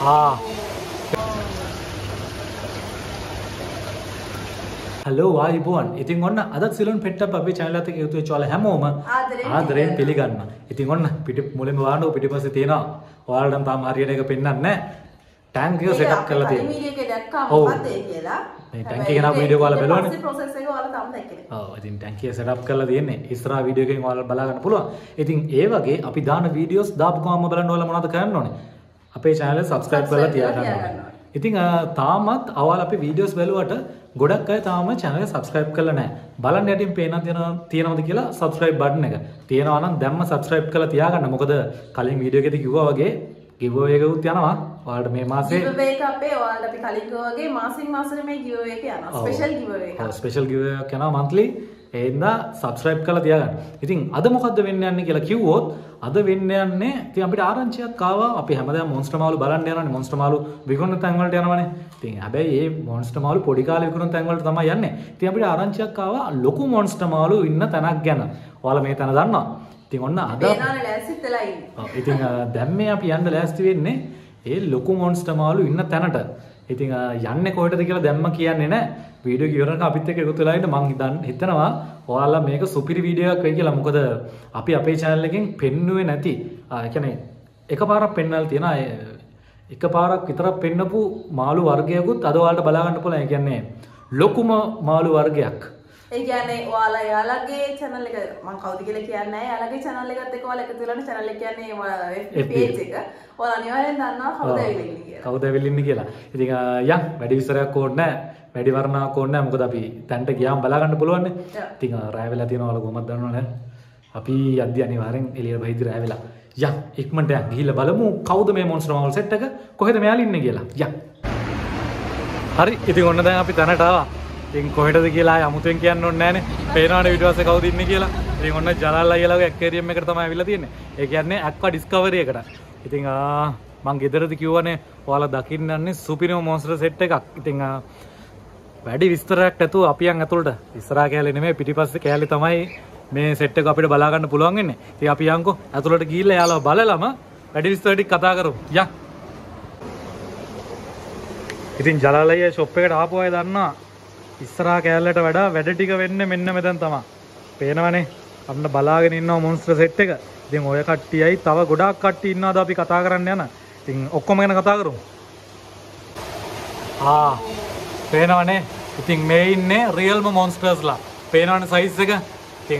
Hello, ආයිබෝන්. ඉතින් ඔන්න අද සිලොන් පෙට්ටප් අපේ channel එකත් එක්ක එකතු වෙච්ච ඔයාලා හැමෝම ආදරයෙන් පිළිගන්නවා. ඉතින් ඔන්න මුලින්ම වාහන පිටිපස්සේ තියෙනවා. ඔයාලට නම් තාම හරියට ඒක පෙන්වන්නේ නැහැ. ටැංක් එක සෙටප් කරලා තියෙනවා. වීඩියෝ එකේ දැක්කා මොකක්ද ඒ කියලා. මේ ටැංක් එක නා වීඩියෝ කාල බලවනේ. ප්‍රොසෙස් එක ඔයාලා තාම දැක්කේ නැහැ. ඔව් ඉතින් ටැංක් එක සෙටප් කරලා තියෙන්නේ. ඉස්සරහා වීඩියෝ එකෙන් ඔයාලා බලා ගන්න පුළුවන්. ඉතින් ඒ වගේ අපි දාන වීඩියෝස් දාපු ගමන්ම බලන්න ඔයාලා මොනවද කරන්න ඕනේ? අපේ channel එක subscribe කරලා තියාගන්න ඕනේ. ඉතින් තාමත් ඔයාලා අපි වීඩියෝස් බලුවට ගොඩක් අය තාම channel එක subscribe කරලා නැහැ. බලන්න යටින් පේන තියෙනවද කියලා subscribe button එක. තියෙනවා නම් දැම්ම subscribe කරලා තියාගන්න. මොකද කලින් වීඩියෝ එකේදී කිව්වා වගේ giveaway එකකුත් යනවා. ඔයාලට මේ මාසේ giveaway එක අපේ ඔයාලට අපි කලින් කිව්වා වගේ මාසින් මාසෙට මේ giveaway එක යනවා. special giveaway එකක්. ඔව් special giveaway එකක් යනවා monthly. ඒ හින්දා subscribe කරලා තියාගන්න. ඉතින් අද මොකද්ද වෙන්න යන්නේ කියලා කිව්වොත් අද වෙන්න යන්නේ ඉතින් අපිට ආරංචියක් ආවා. අපි හැමදාම මොන්ස්ටර් මාළු බලන්න යනවානේ. මොන්ස්ටර් මාළු විකුණන තැන් වලට යනවානේ. ඉතින් හැබැයි මේ මොන්ස්ටර් මාළු පොඩි කාලේ විකුණන තැන් වලට තමයි යන්නේ. ඉතින් අපිට ආරංචියක් ආවා ලොකු මොන්ස්ටර් මාළු ඉන්න තැනක් ගැන. ඔයාලා මේ තැන දන්නවා. ඉතින් ඔන්න අද පේනවනේ ලෑස්තිත් වෙලා ඉන්නේ. ඔව් ඉතින් දැන් මේ අපි යන්න ලෑස්ති වෙන්නේ ඒ ලොකු මොන්ස්ටර් මාළු ඉන්න තැනට. ඉතින් යන්නේ කොහෙටද කියලා දැම්ම කියන්නේ නැහැ. වීඩියෝ එක ඉවරනකම් අපිත් එක්ක එකතු වෙලා ඉන්න මං හිතනවා ඔයාලා මේක සුපිරි වීඩියෝ එකක් වෙයි කියලා. මොකද අපි අපේ channel එකෙන් පෙන්නුවේ නැති ඒ කියන්නේ එකපාරක් පෙන්වලා තියෙනවා. එකපාරක් විතරක් පෙන්නපු මාළු වර්ගයකුත් අද ඔයාලට බලා ගන්න පුළුවන්. ඒ කියන්නේ ලොකුම මාළු වර්ගයක්. ඒ කියන්නේ ඔයාලා යාළගේ channel එක මම කවුද කියලා කියන්නේ නැහැ. යාළගේ channel එකත් එක්ක ඔයාලා එකතු වෙලානේ channel එක කියන්නේ page එක. ඔයාලා අනිවාර්යෙන් දන්නවා කවුද ඇවිල්ලා ඉන්නේ කියලා. කවුද ඇවිල්ලා ඉන්නේ කියලා. ඉතින් යන් වැඩි විස්තරයක් ඕනේ නැහැ. වැඩි වර්ණාවක් ඕනේ නැහැ. මොකද අපි තැන්ට ගියාම බලා ගන්න පුළුවන් නේ. ඉතින් රෑ වෙලා තියෙනවා ඔයාලා කොහොමද දන්නවනේ. අපි යද්දි අනිවාර්යෙන් එළියට බහිද්දි රෑ වෙලා. යන් ඉක්මනට යන් ගිහිල්ලා බලමු කවුද මේ මොන්ස්ටර් මාල් සෙට් එක කොහෙද මෙයාලා ඉන්නේ කියලා. යන්. හරි ඉතින් ඔන්න දැන් අපි තැනට ආවා. ඉතින් කොහෙටද කියලා අමුතුවෙන් කියන්න ඕනේ නැහනේ. පේනවනේ ඊට පස්සේ කවුද ඉන්නේ කියලා. ඉතින් ඔන්න ජලාල් අයියාලාගේ ඇක්වේරියම් එකට තමයි අවිල්ලා තියෙන්නේ. ඒ කියන්නේ ඇක්වා ඩිස්කවරි එකට. ඉතින් මං ගෙදරදී කිව්වනේ ඔයාලා දකින්න යන්නේ සුපිරිම මොන්ස්ටර් සෙට් එකක්. ඉතින් වැඩි විස්තරයක් නැතුව අපි යන් ඇතුළට ඉස්සරහා කෑලේ නෙමෙයි පිටිපස්සේ කෑලේ තමයි මේ සෙට් එක අපිට බලා ගන්න පුළුවන් වෙන්නේ. ඉතින් අපි යන්කෝ ඇතුළට ගිහිල්ලා යාළුවා බලලම වැඩි විස්තර ටික කතා කරමු. යන්. ඉතින් ජලාල් අයියා ෂොප් එකට ආපු අය දන්නවා ඉස්සරහා කෑල්ලට වඩා වැඩ ටික වෙන්නේ මෙන්න මෙතන තමයි. පේනවනේ අපිට බලාගෙන ඉන්නවා මොන්ස්ටර් සෙට් එක. ඉතින් ඔය කට්ටියයි තව ගොඩාක් කට්ටිය ඉන්නවාද අපි කතා කරන්න යන. ඉතින් ඔක්කොම ගැන කතා කරමු. පේනවනේ. ඉතින් මේ ඉන්නේ රියල්ම මොන්ස්ටර්ස්ලා. පේනවනේ සයිස් එක. ඉතින්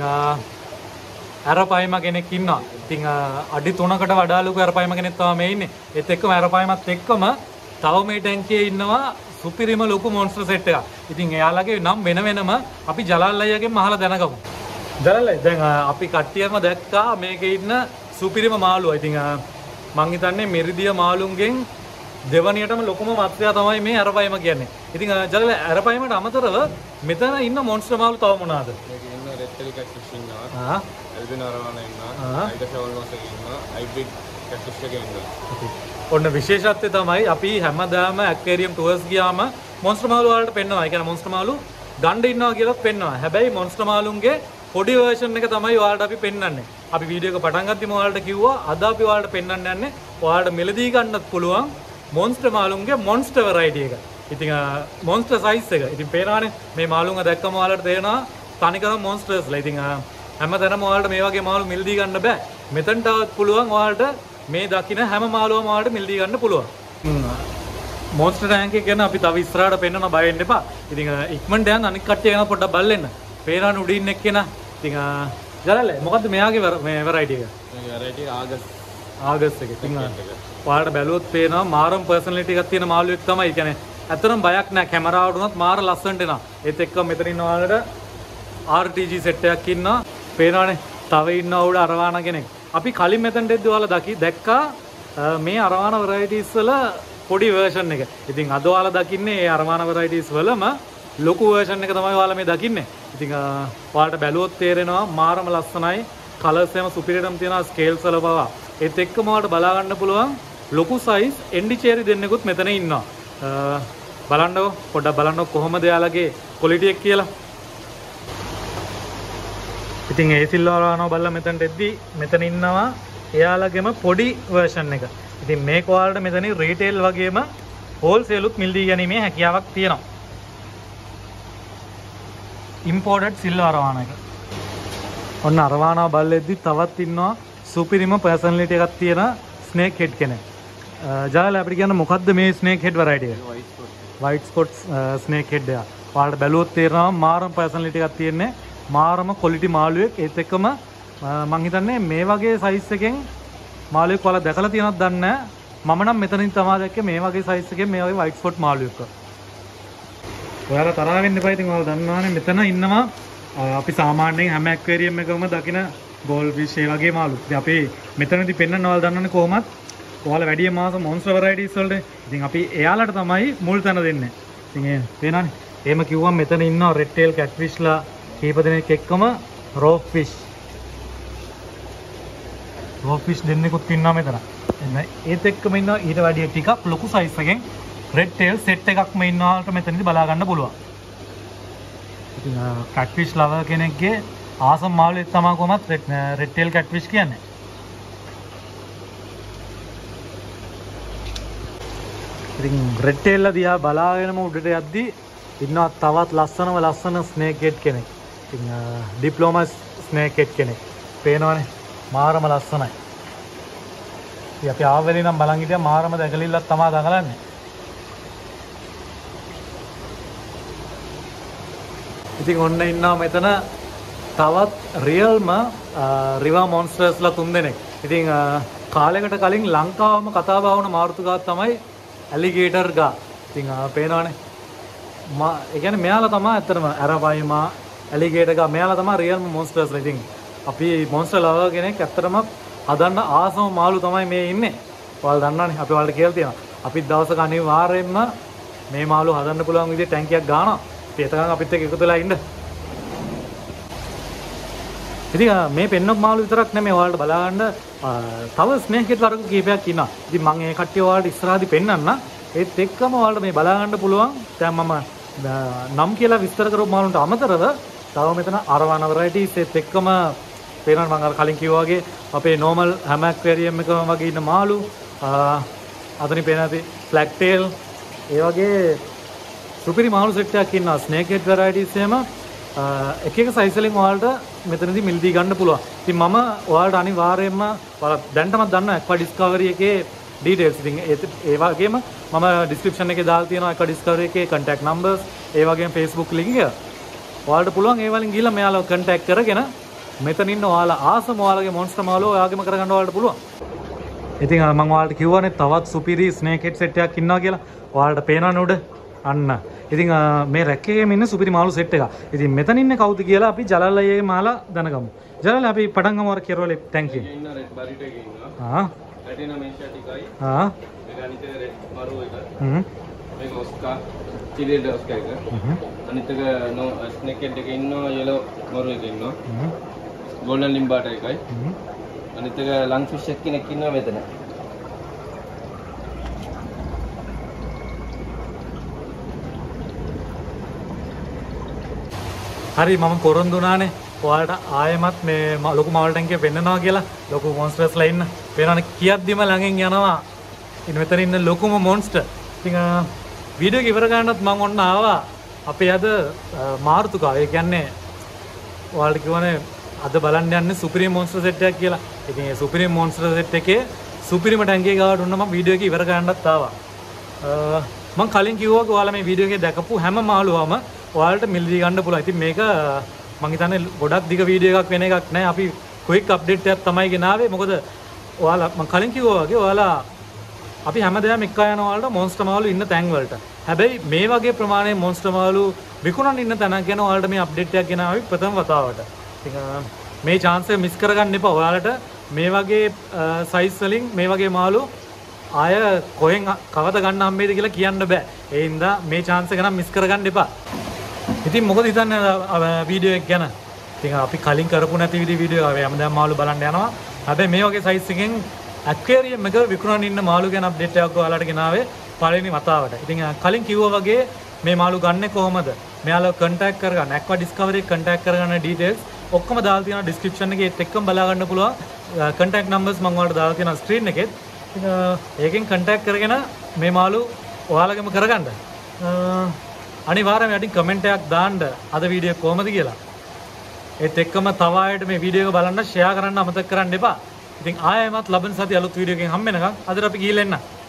ඇරපයිම කෙනෙක් ඉන්නවා. ඉතින් අඩි 3කට වඩා ලොකු ඇරපයිම කෙනෙක් තමයි මේ ඉන්නේ. ඒත් එක්කම ඇරපයිමත් එක්කම තව මේ ටැංකියේ ඉන්නවා සුපිරිම ලොකු මොන්ස්ටර් සෙට් එකක්. ඉතින් එයාලගේ නම් වෙන වෙනම අපි ජලාල් අයියාගෙන් අහලා දැනගමු. ජලාල් අයියා දැන් අපි කට්ටියම දැක්කා මේකේ ඉන්න සුපිරිම මාළුවා. ඉතින් මං හිතන්නේ මෙරිදිය මාළුන්ගෙන් දෙවනියටම ලොකුම මත්ස්‍යයා තමයි මේ ඇරපයිම කියන්නේ. ඉතින් ජලාල් ඇරපයිමට අමතරව මෙතන ඉන්න මොන්ස්ටර් මාළු තව මොනවාද? මේකේ ඉන්න රෙඩ් ටෙල් කැට්ෆිෂ් ඉන්නවා. ඇල්බිනෝ අරවානා ඉන්නවා. අයිඩා ෂෝල්නෝස් එක ඉන්නවා. හයිබ්‍රිඩ් කැට්ෆිෂ් එක ඉන්නවා. ඔන්න විශේෂත්වය තමයි අපි හැමදාම ඇක්වේරියම් ටුවර්ස් ගියාම මොන්ස්ටර් මාළු වලට පෙන්වනවා. ඒ කියන්නේ මොන්ස්ටර් මාළු ගන්න ඉන්නවා කියලා පෙන්වනවා. හැබැයි මොන්ස්ටර් මාළුන්ගේ පොඩි version එක තමයි ඔයාලට අපි පෙන්වන්නේ. අපි වීඩියෝ එක පටන් ගත්තම ඔයාලට කිව්වා අද අපි ඔයාලට පෙන්වන්න යන්නේ ඔයාලට මෙලදී ගන්නත් පුළුවන් මොන්ස්ටර් මාළුන්ගේ මොන්ස්ටර් variety එක. ඉතින් මොන්ස්ටර් size එක. ඉතින් පේනවනේ මේ මාළුන්ව දැක්කම ඔයාලට තේරෙනවා තනිකරම මොන්ස්ටර්ස්ලා. ඉතින් හැමතැනම ඔයාලට මේ වගේ මාළු මෙලදී ගන්න බෑ. මෙතනට පුළුවන් ඔයාලට මේ දකින්න හැම මාළුවම වලට මිල්දී ගන්න පුළුවන්. මොන්ස්ටර් ටැංක් එක ගැන අපි තව ඉස්සරහට පෙන්නන බය වෙන්න එපා. ඉතින් ඉක්මනට යන්න අනිත් කට්ටිය ගැන පොඩ්ඩක් බලන්න. පේනවනේ උඩින් එක්කෙනා. ඉතින් ජලාල් මොකද්ද මෙයාගේ මේ වෙරයිටි එක? මේ වෙරයිටි ආගස් එක. ඉතින් ඔයාලට බැලුවොත් පේනවා මාරම් පර්සනැලිටි එකක් තියෙන මාළුවෙක් තමයි. ඒ කියන්නේ ඇත්තටම බයක් නැහැ. කැමරාවට උනත් මාර ලස්සනට එනවා. ඒත් එක්කම මෙතන ඉන්න ඔයාලට RTG සෙට් එකක් ඉන්නවා. පේනවනේ තව ඉන්නවා උඩ අරවානා කෙනෙක්. අපි කලින් මෙතනට එද්දි ඔයාලා දැක්කා මේ අරවාන varieties වල පොඩි version එක. ඉතින් අද ඔයාලා දකින්නේ මේ අරවාන varieties වලම ලොකු version එක තමයි ඔයාලා මේ දකින්නේ. ඉතින් ඔයාලට බැලුවොත් තේරෙනවා මාරම ලස්සනයි. කලර්ස් එහෙම සුපිරියටම තියෙනවා ස්කේල්ස් වල පවා. ඒත් එක්කම ඔයාලට බලා ගන්න පුළුවන් ලොකු size එන්ඩිචේරි දෙන්නෙකුත් මෙතන ඉන්නවා. බලන්නකො පොඩ්ඩක් බලන්නකො කොහොමද යාළගේ quality එක කියලා. ඉතින් ඒ සිල්වරානෝ බලලා මෙතනට එද්දි මෙතන ඉන්නවා එයාලගේම පොඩි version එක. ඉතින් මේක ඔයාලට මෙතන රීටේල් වගේම හෝල්සේල් උත් මිල් දී ගැනීමේ හැකියාවක් තියෙනවා. ඉම්පෝර්ටඩ් සිල්වර් අරවාන එක. ඔන්න අරවානා බල්ලෙද්දි තවත් ඉන්නවා සුපිරිම පර්සනැලිටි එකක් තියෙන ස්නේක් හෙඩ් කෙනෙක්. ජාල අපිට කියන්න මොකද්ද මේ ස්නේක් හෙඩ් වරයිටි එක? වයිට් ස්පොට්ස් ස්නේක් හෙඩ් එක. ඔයාලට බැලුවොත් තේරෙනවා මාරම පර්සනැලිටි එකක් තියෙන්නේ. මාරම ක්වොලිටි මාළුවෙක්. ඒත් එක්කම මම හිතන්නේ මේ වගේ සයිස් එකෙන් මාළුවෙක් ඔයාලා දැකලා තියෙනවද දන්නේ නැහැ. මම නම් මෙතනින් තමයි දැක්කේ මේ වගේ සයිස් එකෙන් මේ වගේ වයිට් ස්පොට් මාළුවෙක්. ඔයාලා තරහ වෙන්න එපා. ඉතින් ඔයාලා දන්නවනේ මෙතන ඉන්නවා අපි සාමාන්‍යයෙන් හැම ඇක්වේරියම් එකකම දකින ගෝල් ෆිෂ් ඒ වගේ මාළු. ඉතින් අපි මෙතනදී පෙන්නන්න ඔයාලා දන්නවනේ කොහොමත් ඔයාලා වැඩි මාස මොන්ස්ටර් වරයිටිස් වලට. ඉතින් අපි එයාලට තමයි මුල් තැන දෙන්නේ. ඉතින් ඒ පේනවනේ. එහෙම කිව්වම මෙතන ඉන්නවා රෙඩ් ටේල් කැට්ෆිෂ්ලා කීප දෙනෙක් එක්කම රෝක් ෆිෂ්. රෝක් ෆිෂ් දෙන්නෙකුත් ඉන්නවා මෙතන. එන්න ඒත් එක්කම ඉන්නවා ඊට වැඩිය ටිකක් ලොකු සයිස් එකෙන් රෙඩ් ටේල් සෙට් එකක්ම ඉන්නවාට මෙතනදී බලා ගන්න පුළුවන්. ඉතින් කැට්ෆිෂ් ලවර් කෙනෙක්ගේ ආසම් මාළුවෙක් තමයි කොහොමත් රෙඩ් ටේල් කැට්ෆිෂ් කියන්නේ. ඉතින් රෙඩ් ටේල් දිහා බලාගෙනම උඩට යද්දි ඉන්නවා තවත් ලස්සන ස්නේක් හෙඩ් කෙනෙක්. ඉතින් ඩිප්ලෝමා ස්නේක් හෙඩ් කෙනෙක්. පේනවනේ මාරම ලස්සනයි. ඉතින් අපි ආවෙලේ නම් බලන් හිටියා මාරම දැකලිල්ලක් තමයි දඟලන්නේ. ඉතින් ඔන්න ඉන්නවා මෙතන තවත් රියල්ම රිවර් මොන්ස්ටර්ස්ලා 3 දෙනෙක්. ඉතින් කාලයකට කලින් ලංකාවම කතා බහ වුණ මාරුතුගා තමයි ඇලිගේටර් ගා. ඉතින් පේනවනේ ඒ කියන්නේ මෙයාලා තමයි ඇත්තටම ඇරවයිමා ඇලිගේටර් ගා මෙයාලා තමයි රියල්ම මොන්ස්ටර්ස්ලා. ඉතින් අපි මොන්ස්ටර් ලවර් කෙනෙක් ඇත්තටම හදන්න ආසම මාළු තමයි මේ ඉන්නේ. ඔයාලා දන්නවනේ අපි ඔයාලට කියලා තියෙනවා. අපිත් දවසක අනිවාර්යයෙන්ම මේ මාළු හදන්න පුළුවන් විදිහට ටැංකියක් ගන්නවා. ඒතකන් අපිත් එක්ක එකතු වෙලා ඉන්න. ඉතින් මේ පෙන්නක් මාළු විතරක් නෙමෙයි ඔයාලට බලන්න තව ස්නේක් හෙඩ් වර්ග කීපයක් ඉන්නවා. ඉතින් මම ඒ කට්ටිය ඔයාලට ඉස්සරහදී පෙන්නන්න. ඒත් එක්කම ඔයාලට මේ බලා ගන්න පුළුවන්. දැන් මම නම් කියලා විස්තර කරපු මාළුන්ට අමතරව තව මෙතන අරවාන වරයිටිස් ඒත් එක්කම පේනවා මම අර කලින් කිව්වා වගේ අපේ normal හැම ඇක්වේරියම් එකම වගේ ඉන්න මාළු අතනින් පේන ඇති ෆ්ලැග් ටේල් ඒ වගේ සුපිරි මාළු සෙට් එකක් ඉන්නවා. ස්නේක් හෙඩ් වරයිටිස් එහෙම එක එක සයිස් වලින් ඔයාලට මෙතනදී මිල් දී ගන්න පුළුවන්. ඉතින් මම ඔයාලට අනිවාර්යයෙන්ම ඔයාලා දැන්ටමත් දන්නවා ඇක්වා ඩිස්කවරි එකේ ඩීටේල්ස්. ඉතින් ඒ වගේම මම ඩිස්ක්‍රිප්ෂන් එකේ දාලා තියෙනවා ඇක්වා ඩිස්කවරි එකේ contact numbers ඒ වගේම Facebook link එක. ඔයාලට පුළුවන් ඒ වලින් ගිහලා මෙයාලව contact කරගෙන මෙතන ඉන්න ඔයාලා ආසම ඔයාලගේ මොන්ස්ටර් මාළුව ඔයාගෙම කරගන්න ඔයාලට පුළුවන්. ඉතින් මම ඔයාලට කිව්වනේ තවත් සුපිරි ස්නේක් හෙඩ් සෙට් එකක් ඉන්නවා කියලා. ඔයාලට පේනවනේ උඩ. අන්න. ඉතින් මේ රැක් එකේම ඉන්න සුපිරි මාළු සෙට් එකක්. ඉතින් මෙතන ඉන්නේ කවුද කියලා අපි ජලල් අයියාගේ මාලා දැනගමු. ජලල් අපි පටන් ගමු අර කෙරවලේ thank you. ඉන්න රෙඩ් බරිට් එකේ ඉන්නවා. ලැටිනා මෙන්ෂා ටිකයි. මේක අනිත් එක රෙඩ් මරු එක. මේක ඔස්කා චිලිඩ් ඔස්කා එක. අනිත් එක ස්නේක් හෙඩ් එකේ ඉන්නවා yellow මරු එක ඉන්නවා. golden limbaට එකයි. අනිත් එක ලං ෆිෂ් එක කෙනෙක් ඉන්නවා මෙතන. හරි මම පොරොන්දු වුණානේ ඔයාලට ආයෙමත් මේ ලොකු මාළු ටැංකිය පෙන්නනවා කියලා. ලොකු මොන්ස්ටර්ස්ලා ඉන්න. පේනවනේ කියද්දිම ළඟින් යනවා. ඉතින් මෙතන ඉන්න ලොකුම මොන්ස්ටර්. ඉතින් වීඩියෝ එක ඉවර ගන්නත් මම ඔන්න ආවා. අපේ අද මාරුතුකා. ඒ කියන්නේ ඔයාලට කියවනේ අද බලන්න යන්නේ සුපිරිම මොන්ස්ටර් සෙට් එකක් කියලා. ඉතින් ඒ සුපිරිම මොන්ස්ටර් සෙට් එකේ සුපිරිම ටැංකිය ගාවට උන්න මම වීඩියෝ එක ඉවර ගන්නත් ආවා. මම කලින් කිව්වා ඔයාලා මේ වීඩියෝ එකේ දැකපු හැම මාළුවම ඔයාලට මිල් දී ගන්න පුළුවන්. ඉතින් මේක මම හිතන්නේ ගොඩක් දිග වීඩියෝ එකක් වෙන එකක් නෑ. අපි ක්වික් අප්ඩේට් එකක් තමයි ගෙනාවේ. මොකද ඔයාලා මම කලින් කිව්වා වගේ ඔයාලා අපි හැමදාම එක්ක යන ඔයාලට මොන්ස්ටර් මාළු ඉන්න තැන් වලට. හැබැයි මේ වගේ ප්‍රමාණයේ මොන්ස්ටර් මාළු විකුණන්න ඉන්න තැනක් ගැන ඔයාලට මේ අප්ඩේට් එකක් ගෙනාවේ ප්‍රථම වතාවට. ඉතින් මේ chance එක මිස් කරගන්න එපා. ඔයාලට මේ වගේ සයිස් වලින් මේ වගේ මාළු ආය කොහෙන් කවද ගන්න හම්බෙයිද කියලා කියන්න බෑ. ඒ හින්දා මේ chance එක නම් මිස් කරගන්න එපා. ඉතින් මොකද හිතන්නේ වීඩියෝ එක ගැන? ඉතින් අපි කලින් කරපු නැති වීඩියෝ හැමදාම මාළු බලන්න යනවා. හැබැයි මේ වගේ සයිස් එකෙන් ඇක්වේරියම් එක විකුණන ඉන්න මාළු ගැන අප්ඩේට් එකක් ඔයාලට ගෙනාවේ පළවෙනි වතාවට. ඉතින් කලින් කිව්වා වගේ මේ මාළු ගන්නෙ කොහොමද? මෙයාලා contact කරගන්න ඇක්වා ඩිස්කවරි එක contact කරගන්න details ඔක්කොම දාලා තියෙනවා description එකේ. ඒත් එක්කම බලා ගන්න පුළුවන් contact numbers මම ඔයාලට දාලා තියෙනවා screen එකේ. ඒකෙන් කන්ටැක්ට් කරගෙන මේ මාළු ඔයාලගේම කරගන්න. අනිවාර්යයෙන්ම යටින් කමෙන්ට් එකක් දාන්න අද වීඩියෝ කොහමද කියලා. ඒත් එක්කම තව අයට මේ වීඩියෝ එක බලන්න ෂෙයා කරන්න අමතක කරන්න එපා. ඉතින් ආයෙමත් ලබන සතිය අලුත් වීඩියෝ එකකින් හම්බ වෙනකම් අදට අපි ගිහිල්ලා එන්න.